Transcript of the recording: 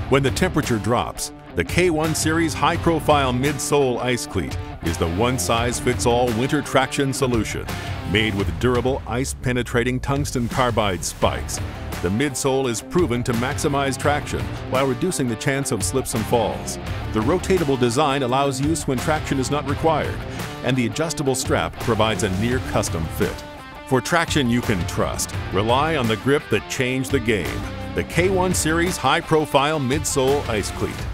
When the temperature drops, the K1 Series high-profile midsole ice cleat is the one-size-fits-all winter traction solution. Made with durable, ice-penetrating tungsten carbide spikes, the midsole is proven to maximize traction while reducing the chance of slips and falls. The rotatable design allows use when traction is not required, and the adjustable strap provides a near-custom fit. For traction you can trust, rely on the grip that changed the game. The K1 Series high-profile midsole ice cleat.